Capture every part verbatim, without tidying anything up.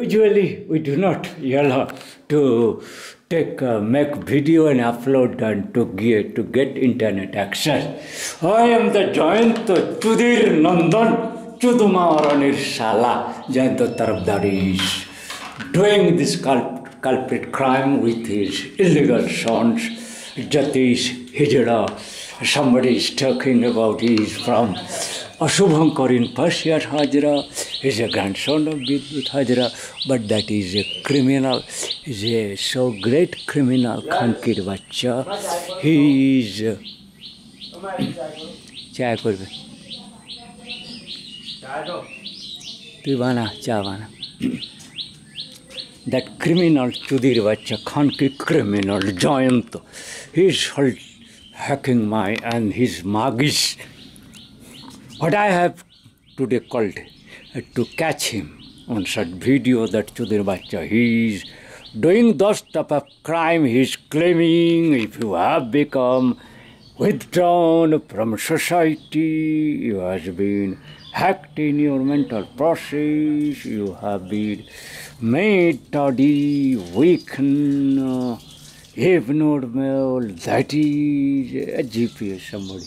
Usually, we do not yell to take uh, make video and upload and to get to get internet access. I am the giant Chudir Nandan Chudumaranir Sala Jayanto Tarabdari is doing this culp- culprit crime with his illegal sons. Jatish Hijra. Somebody is talking about he is from Ashubhankar in Pashyat Hajra. He is a grandson of Bidut Hajra, but that is a criminal, is a so great criminal, Khankir Bacha. He is. Chai korbe. তুই বানা চা বানা that criminal Chudir Bacha, Khanki criminal giant, he is hacking my and his magis. What I have today called uh, to catch him on such video that Chudir Bacha, he is doing those type of crime. He is claiming if you have become withdrawn from society, you have been hacked in your mental process, you have been made toddy, weakened, uh, abnormal, that is a G P S somebody.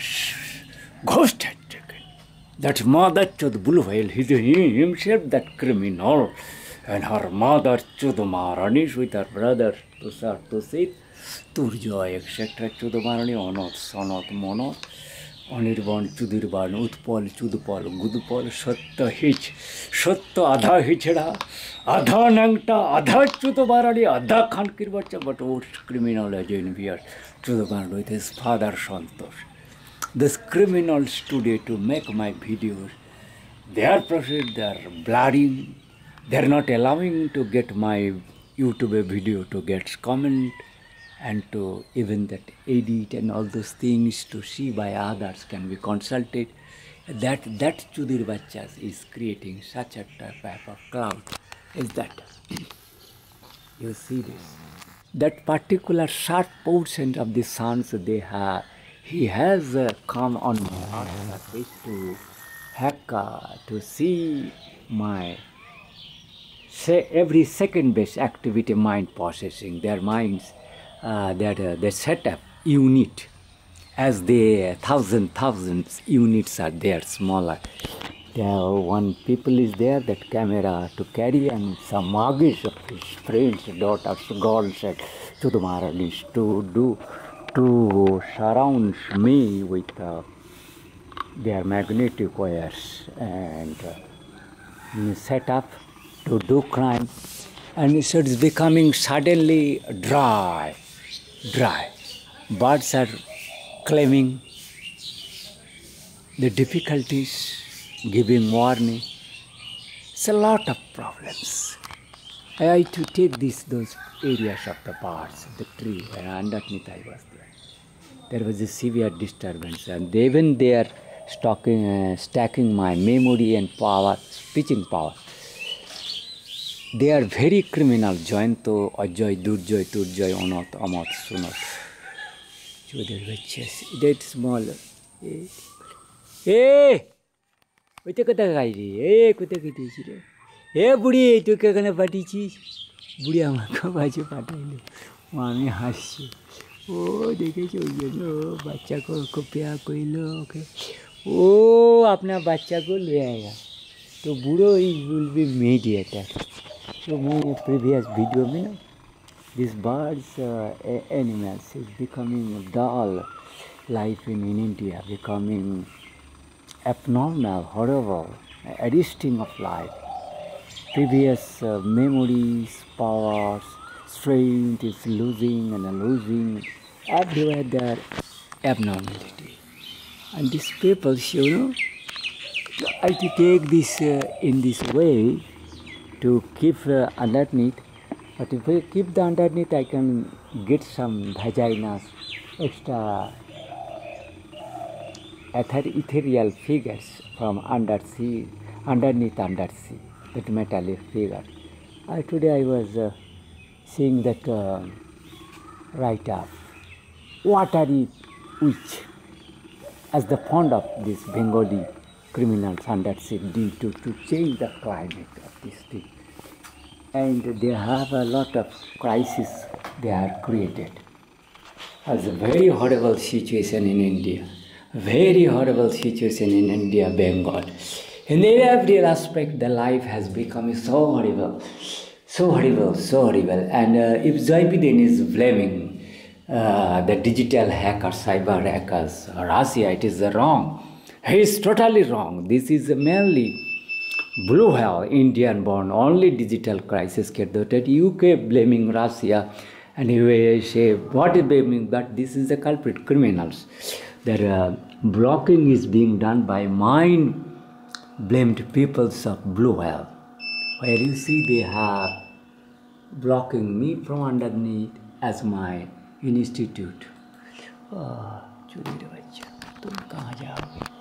Ghost had taken. That mother Chud Bulwail, he himself that criminal, and her mother Chudumarani with her brother Tusar Tusit, Turjoy, et cetera. Chudumarani, Onot, Sonot, Monot, Onirban, Chudirban, Utpol, Chudupol, Gudupol, Satta Hitch, Satta Adha Hitchera, Adha Nangta, Adha Chudumarani, Adha Khankir Bacha, but old criminal again here, Chudumarani with his father Santosh. These criminals today to make my videos, they are proceed, they are blurring, they are not allowing to get my YouTube video to get comment and to even that edit and all those things to see by others can be consulted. That that Chudir Bachas is creating such a type of cloud. Is that you see this? That particular short portion of the sons they have. He has uh, come on my surface to hack, uh, to see my say every second based activity, mind processing, their minds, uh, that uh, they set up unit as the thousand thousands units are there, smaller. There one people is there, that camera to carry, and some magis of his friends, daughters, girls, and Chudumaranis to do. To surround me with uh, their magnetic wires and uh, set up to do crime, and so it's becoming suddenly dry, dry. Birds are claiming the difficulties, giving warning. It's a lot of problems. I had to take this, those areas of the parts, the tree, and underneath I was there. There was a severe disturbance, and even they are stocking, uh, stacking my memory and power, speaking power. They are very criminal. Jointo, Ajoy, Durjoy, Turjoy, Onot, Amot, Sunot. That small. Hey! What are you Hey, what are you Hey, Budi, tu ke kana patichi? Budi amako baju patai Mami hashi. Oh, देखे चाहिए लो बच्चा को को प्यार कोई लो के ओ अपना बच्चा को ले आएगा तो बूढ़ो इज विल बी मीडिएटर तो मैंने previous video में ना these birds uh, animals is becoming dull life in, in India becoming abnormal horrible arresting of life previous uh, memories powers strength is losing and losing everywhere there abnormality. And these people, you know, I to take this uh, in this way to keep uh, underneath, but if I keep the underneath, I can get some vaginas, extra ethereal figures from undersea, underneath undersea, that metallic figure. I, today I was uh, seeing that uh, write-up, watery witch, as the fond of this Bengali criminals undersea do to, to change the climate of this thing. and they have a lot of crisis they are created. It's a very horrible situation in India. Very horrible situation in India, Bengal. In every aspect, the life has become so horrible, so horrible, so horrible. And uh, if Joe Biden is blaming uh, the digital hackers, cyber hackers, Russia, it is wrong. He is totally wrong. This is mainly Blue Whale, Indian born, only digital crisis that U K blaming Russia, and U S say what is blaming, but this is the culprit, criminals. Their uh, blocking is being done by mind blamed peoples of Blue Whale, where you see they have blocking me from underneath as my institute. Oh, चूड़ी रे बच्चा, तुम कहाँ जाओगे?